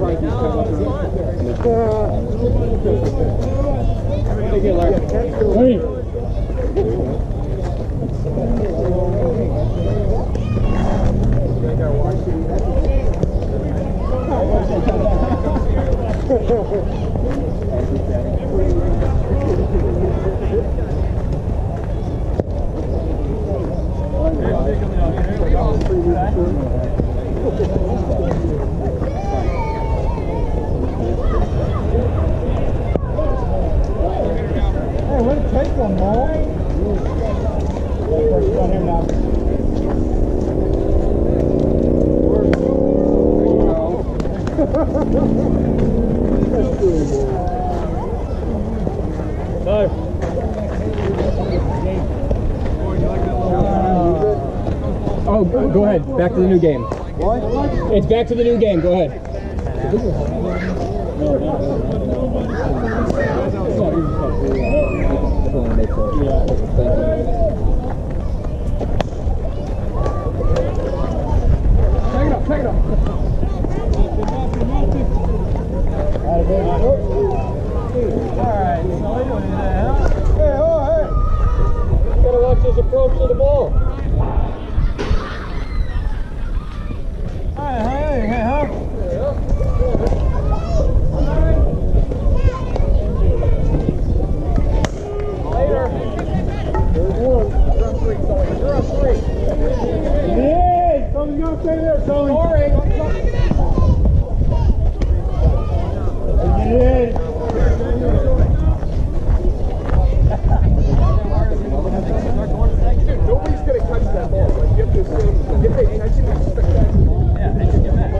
Oh, go ahead. Back to the new game. What? It's back to the new game. Go ahead. Take it up. Alright, so what are you doing there, huh? Hey, you gotta watch his approach to the ball. Hey, huh? Later. There's one. You're on three, Sully. You're on three. Yeah, Sully's gonna stay there, Sully. Scoring. Yeah. Dude, nobody's gonna catch that ball. Like, you have to pay attention and expect that. Yeah, and you get that.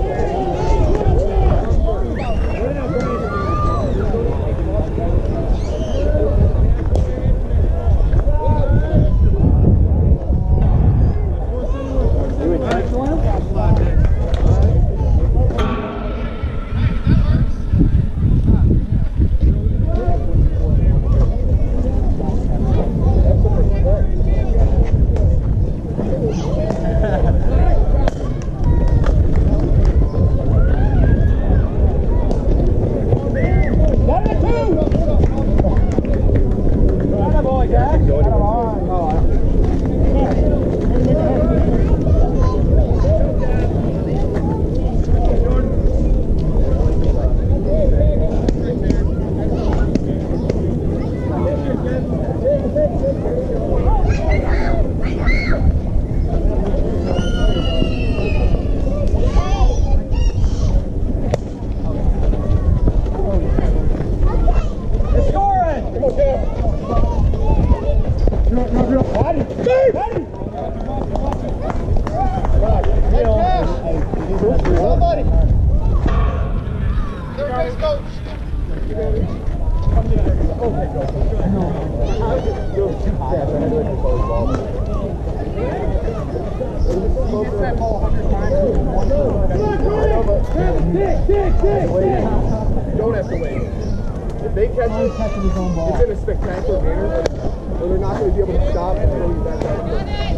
Don't have to wait. If they catch you, it's in a spectacular manner, or they're not going to be able to stop and throw you back out.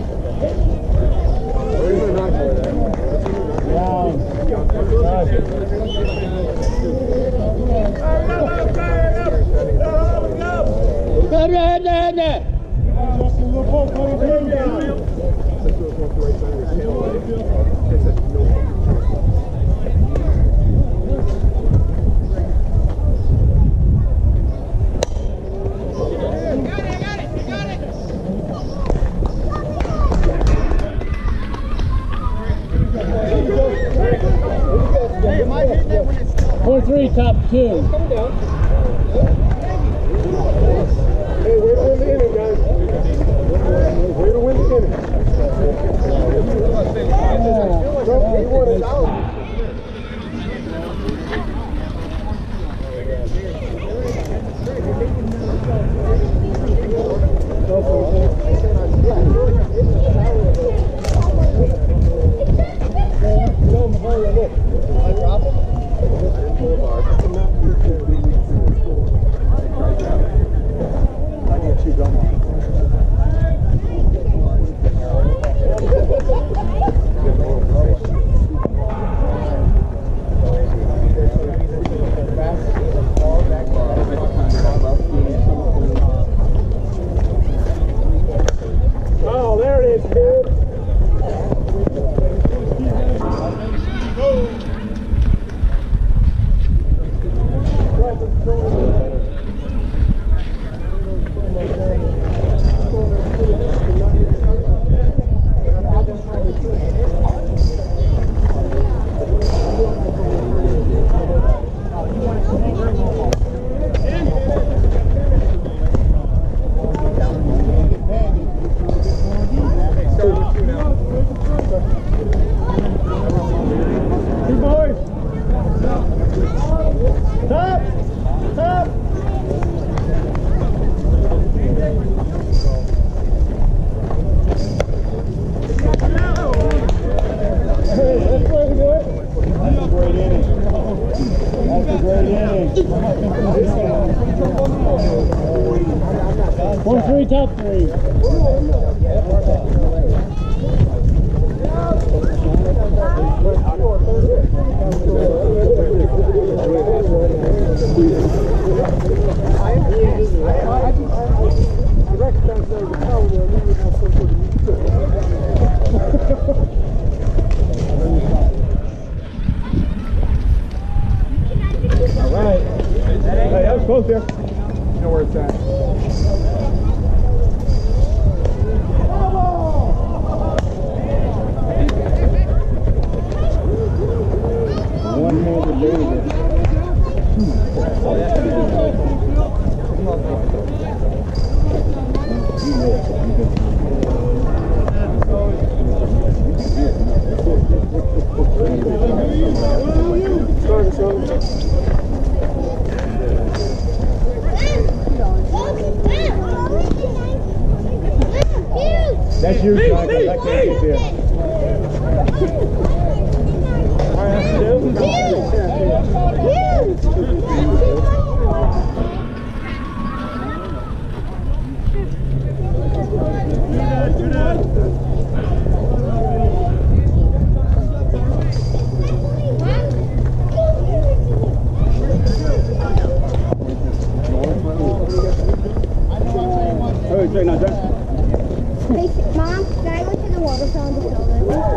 They're not going to Three, top two. Coming down. Hey, way to win the inning, guys. Way to win the inning. He won it out. three, top three. I recognize that as a power where we would have some sort of All right. Hey, that was close there. You know where it's at. One-handed David. That's you, John, because I can't get there. Hey, Mom, can I go to the waterfall to film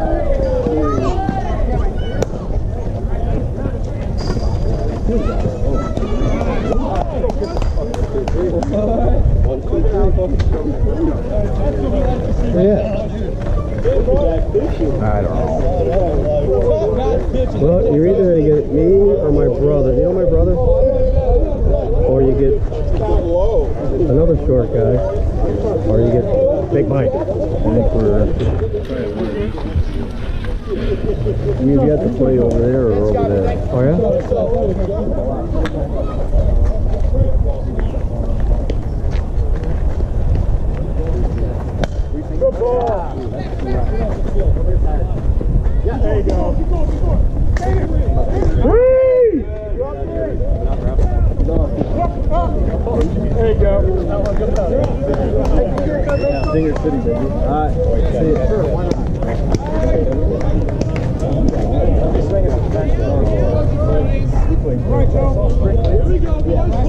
I don't know. Well, you're either going to get me or my brother. You know my brother? Or you get another short guy. Or you get Big Mike. I think we're... You got to play over there or over there? Oh, yeah? Good ball. There you go. Three! There you go. Singer City, baby. All right. See you. Sure, why not? Right, Joe. Here we go,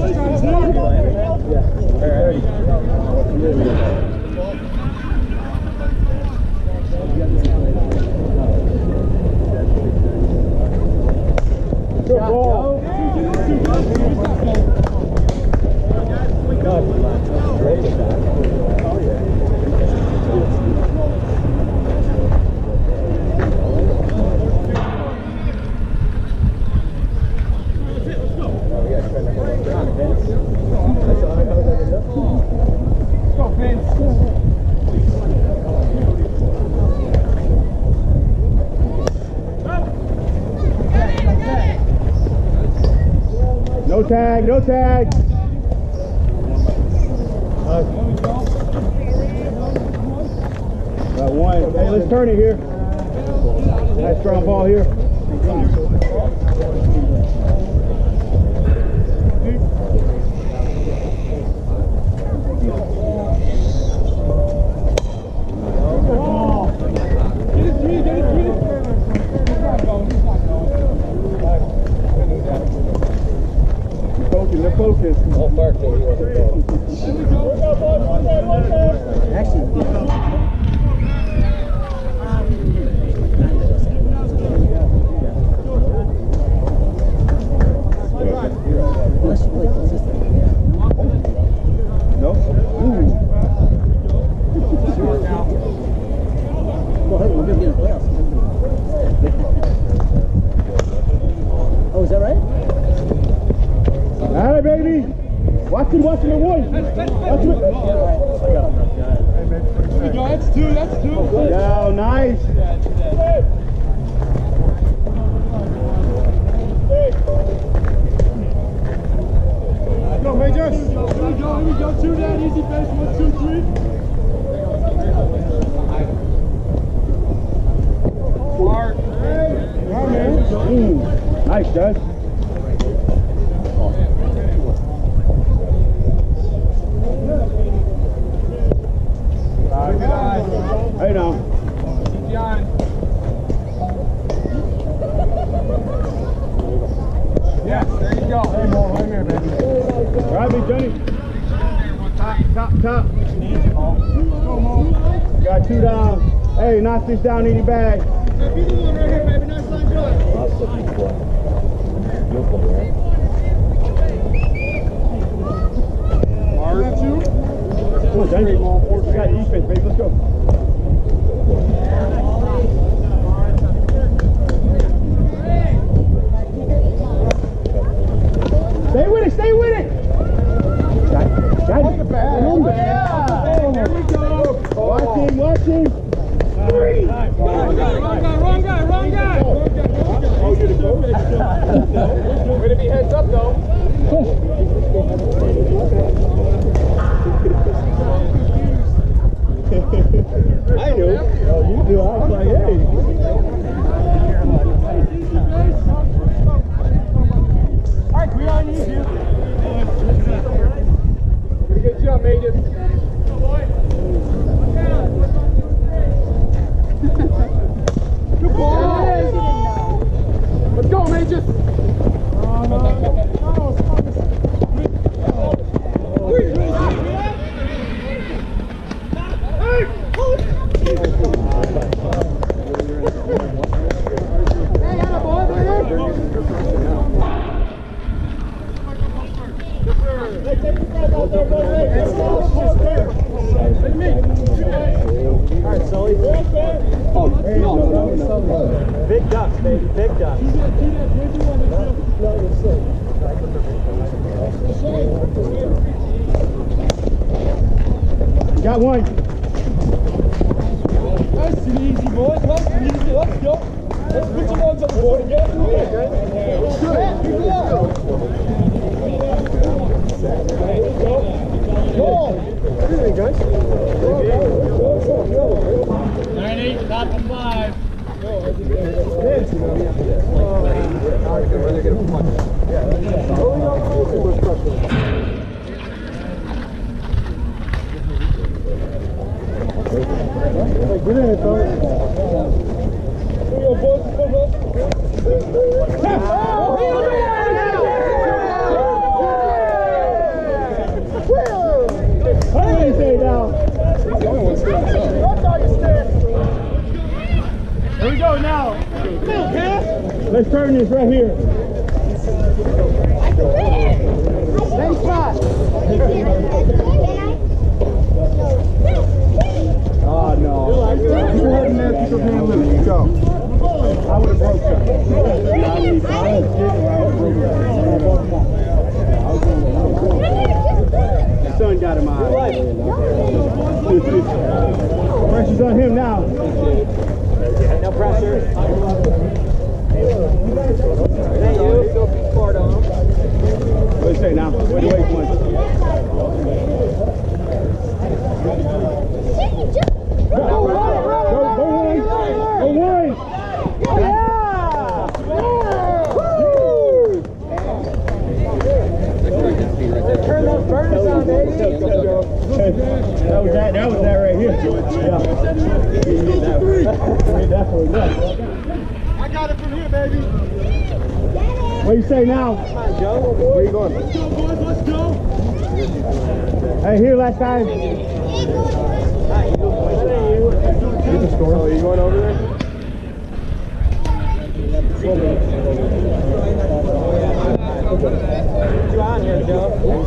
Good ball. No tag, no tag. Got one. Hey, let's turn it here. Nice strong ball here. They're focused. All parked over here. All right, baby. Watching the voice. That's two, that's two. Yeah, nice. Go, Major. Here we go. Two down, easy base. 1, 2, 3. Mark. Yeah, man. Nice, Judge. Pass this down in your bag. Come on, Danny. We got defense, baby. Let's go. Stay with it, stay with it! Got it. There we go. Watch him. Wrong guy. Way to be heads up, though. I knew. You do. I was like, hey. Alright, we on you. Good job, Magus. Good ball. Let's go, Magus. Big ducks, baby. Big ducks. Got one. Nice and easy, boys. Nice and easy. Let's go. Let's put some ones on the board again. Everything, guys. 9-8, top of 5. Get in it, fellas. What do you say now? Here we go now. Let's turn this right here. Same spot. Oh no. You go ahead and let your hand loose. Go. I would have broke the sun got him out. Pressure's on him now. No pressure. What do you say now? What do you wait for? Go one. Turn those burners on, baby. That was that right here. Yeah. That's what we got. I got it from here, baby. What do you say now? Come on, Joe. Where are you going? Let's go, boys. Let's go. Hey, here last time. Here's the score. Oh, are you going over there? You on here, Joe?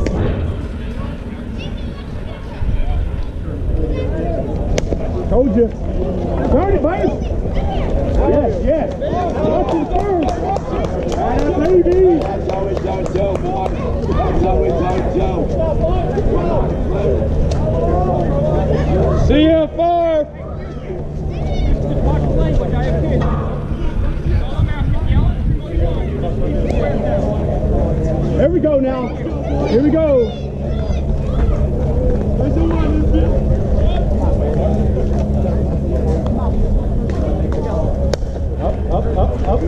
Told you. Turn it, baby. Yes. Watch it first. Baby. That's always on Joe, boy. That's always on Joe. See you, Farb. Here we go now. Here we go. Up.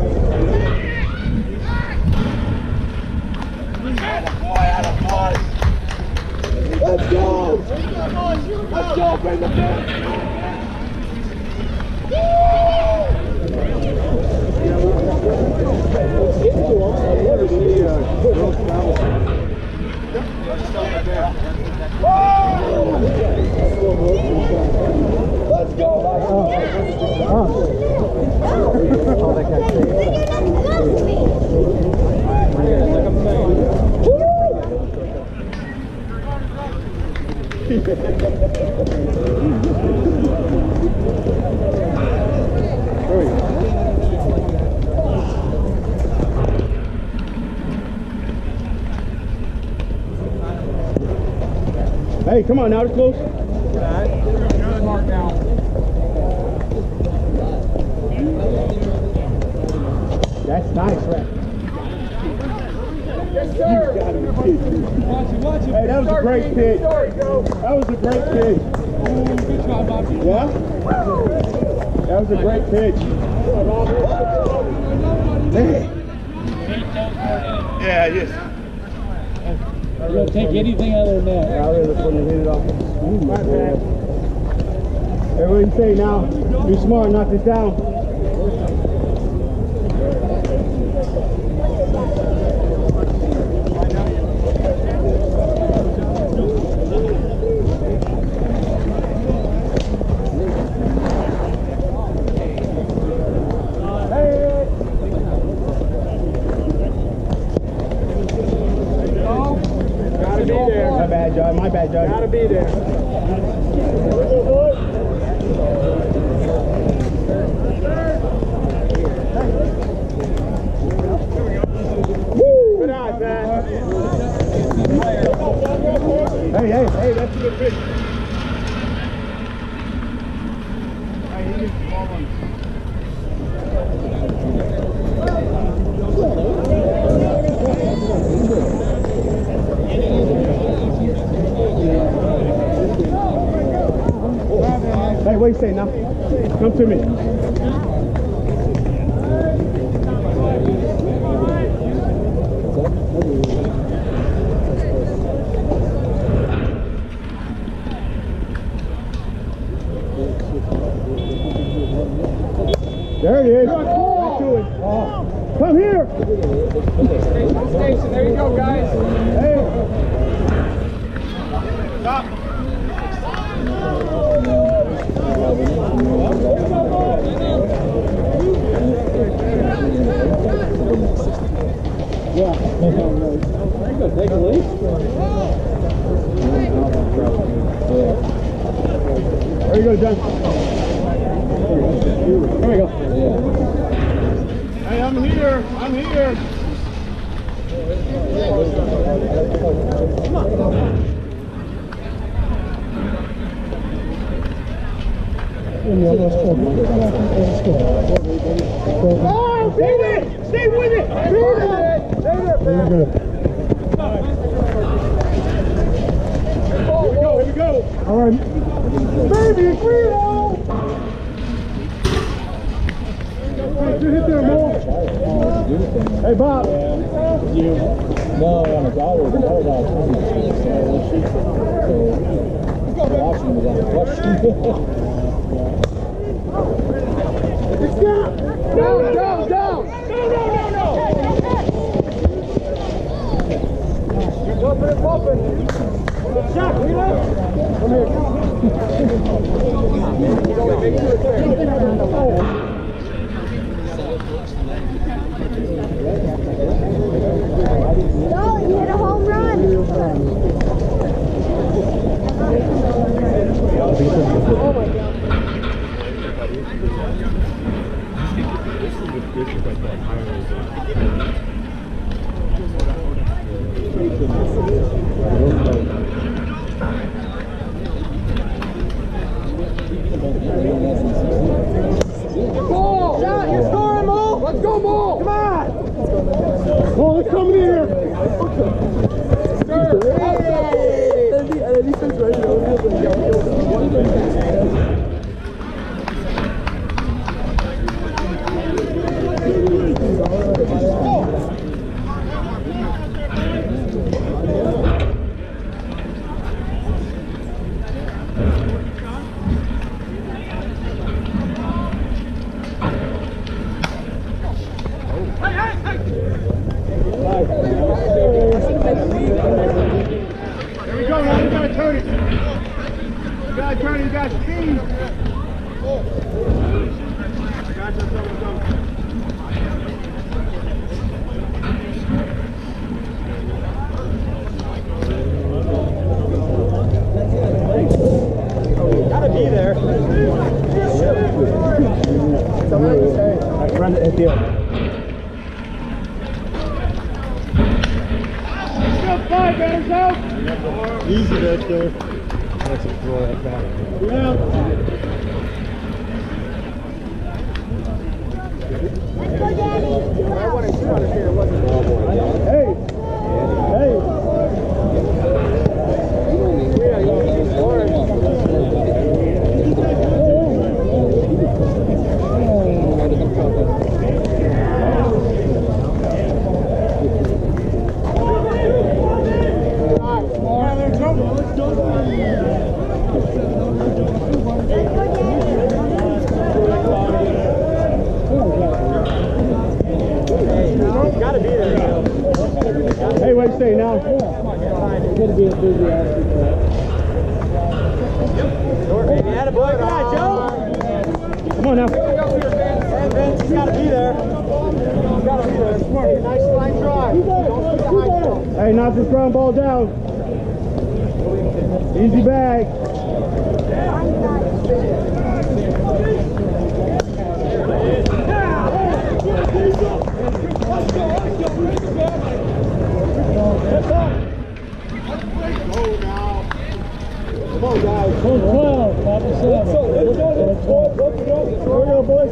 Let's go! Let's go, bring the ball! Hey, come on now, it's close. Mark now. That's nice, right? Yes, sir. Watch it. Hey, that was a great pitch. Sorry, Joe. That was a great pitch. Good try, Bobby. Yeah? That was a great pitch. Yeah, yes. You don't take anything other than that. Yeah, I really couldn't hit it off. Hey, what do you say now? Be smart, knock this down. Gotta be there. My bad, Judge. My bad, Judge. Gotta be there. Good eyes, man. Hey, that's a good pitch. Hey, what do you say now? Come to me. There it is. Back to it. Come here. Station. There you go, guys. Hey. Stop. Yeah. Take a lead. There you go, John. There we go. Hey, I'm here. I'm here. Oh, stay with it! Stay with it! Very good. Here we go. All right. Baby, Guido! You hit there, Mo. Hey, Bob. No, on a dollar. The dollar about 20. So watching was on the question. It's down. Down. Bumping. Shot, Guido. Come here. Make sure it's there. No, you hit a home run. Ball! Shot! You're scoring, Mo! Let's go, Mo! Come on! Oh, it's coming in here. There we go, now you gotta turn it. You gotta turn it, you got speed. Gotta be there. Run it at the end. Still 5 batters out. Easy back there. Let's throw that back. Yeah. Let's go, Daddy. I wanted you to understand it wasn't Hey. Hey. Yeah, you scored. Gotta be there. Hey, what do you say now? It's gonna be a busy ass. Attaboy, come on, Joe. Come on now. Hey, Vince, you gotta be there. You gotta be there. Hey, nice line drive. Don't shoot the high ball. Hey, knock this ground ball down. Easy bag. Come on, guys. 12, Papa 7. Let's go, boys.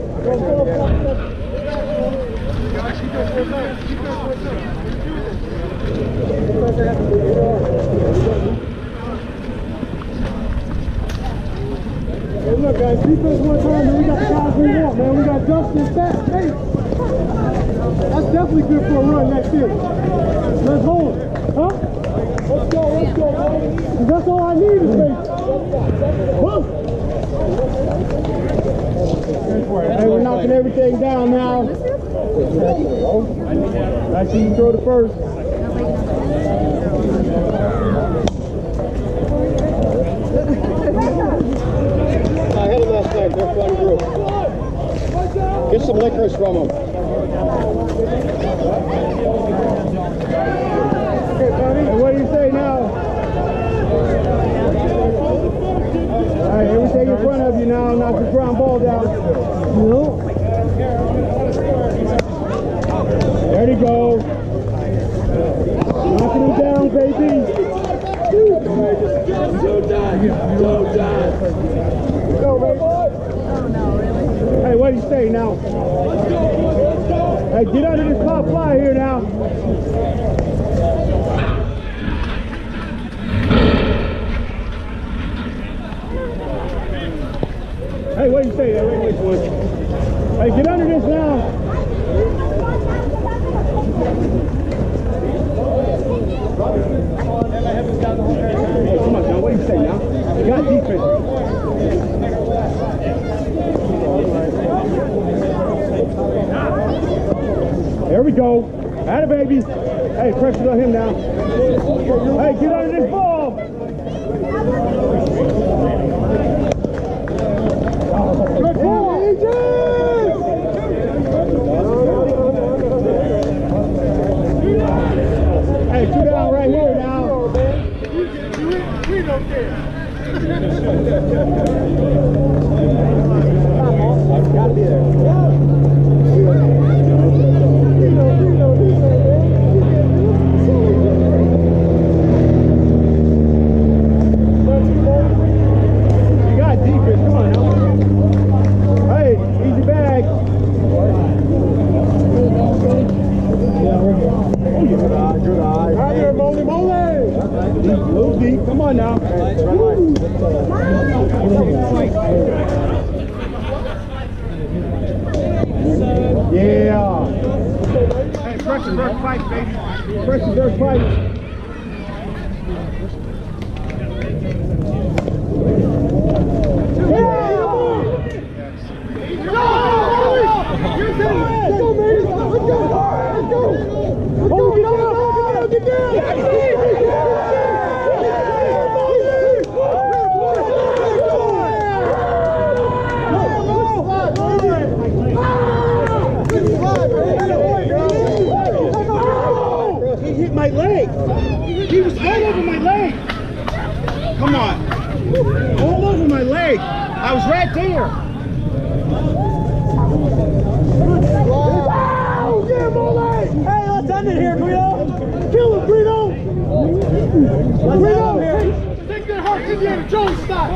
Hey, look, guys, defense one time, man. We got the guys we want, man. We got Justin, Fat, Nate. That's definitely good for a run next year. Let's hold it. Huh? Let's go, boys. That's all I need is Nate. Hey, we're knocking everything down now. I see you throw the first. I had it last night. They're fun group. Get some licorice from them. Hey, what do you say now? All right, everything in front of you now. Knock the ground ball down. No. There you go. Knocking him down, baby. Go, baby. Hey, what do you say now? Hey, get under this pop fly here now. Hey, what do you say there? Wait, hey, get under this now. Hey, come on, John. What do you say now? You got defense. There we go. Atta baby. Hey, pressure on him now. Hey, get under this ball. Good ball. Hey, two down right here now. We don't care. Gotta be there. You got defense. Come on now. Hey, easy bag. Good eye. Hi there, Molly. Little deep. Come on now. Yeah. Hey, pressure versus fight, baby. Pressure versus fight. He hit my leg. He was all over my leg. Come on. All over my leg. I was right there. Wow! Yeah, Molly! Hey, let's end it here, Guido! Kill him, Guido! Let's end it here! Take your heart! Indiana Jones style.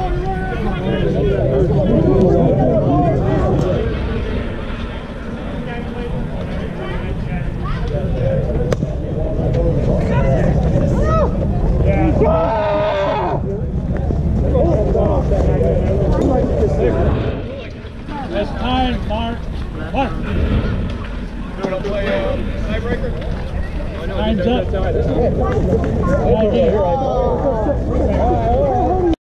That's time, Mark. What? Time's up. Right here.